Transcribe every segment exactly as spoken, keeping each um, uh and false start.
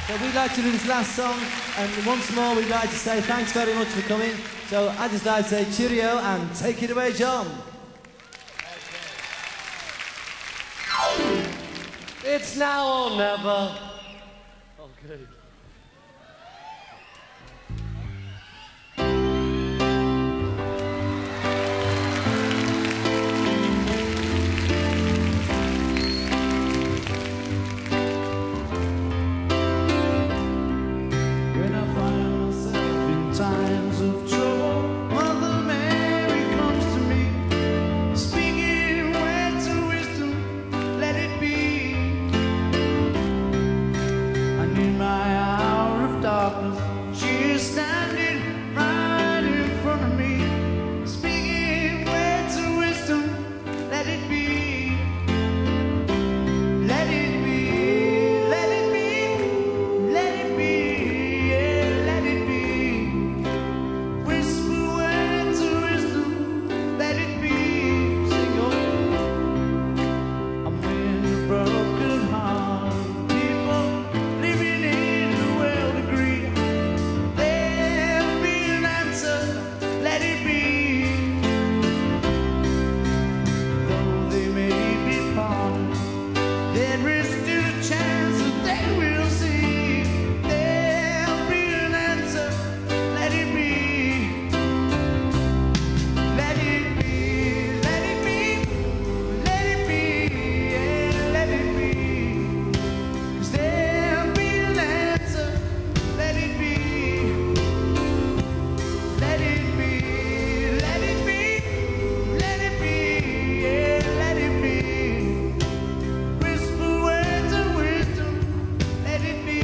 So we'd like to do this last song, and once more we'd like to say thanks very much for coming. So I'd just like to say cheerio and take it away, John. It's now or never. Okay. When I find myself in times of trouble, Mother Mary comes to me, speaking words of wisdom, let it be. And in my hour of darkness, she is standing right in front of me, speaking words of wisdom, let it be. Let it be, let it be, let it be, yeah, let it be. Whisper words of wisdom, let it be. Sing on. I'm in a broken heart. People living in the world agree. There'll be an answer, let it be. Though they may be parted, there is still a chance that they will see. There'll be an answer, let it be. Let it be, let it be, let it be, yeah, let it be. 'Cause there'll be an answer, let it be. Let it be, let it be, let it be, yeah, let it be. Whisper words of wisdom, let it be.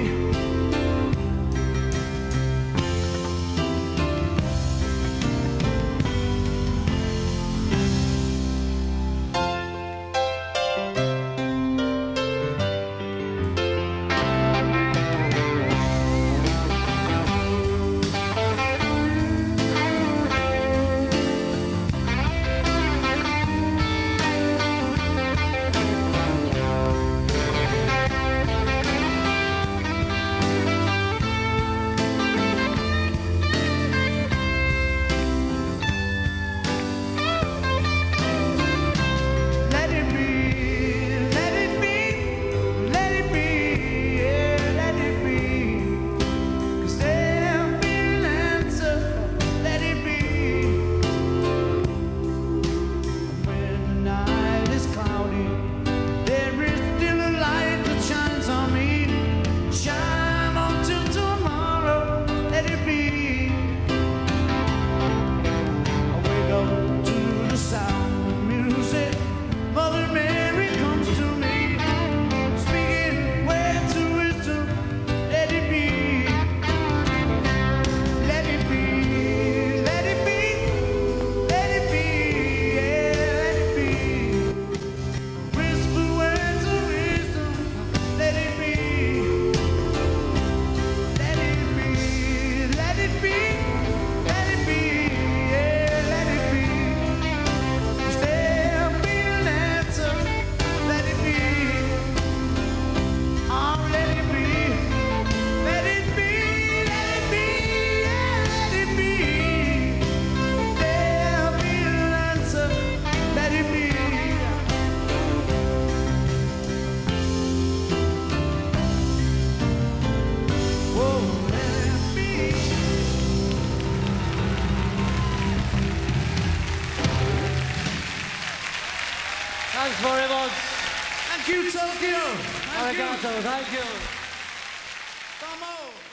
Let it be, let it be, let it be, yeah, let it be. 'Cause there'll be an answer, let it be. When the night is cloudy, there is still a light that shines on me. Shine on till tomorrow, let it be. I wake up to the sound of music. Mother Mary comes to me, speaking words of wisdom, let it be. Let it be, let it be, let it be, yeah, let it be. Whisper words of wisdom, let it be. Let it be, let it be, let it be, yeah, let it be. 'Cause there'll be an answer, let it be. Oh, let it be, let it be, let it be, yeah, let it be. There'll be an answer, let it be. Whoa, let it be. Thanks very much. Thank you, Tokyo. Thank you. Arigato, thank you. Tomo.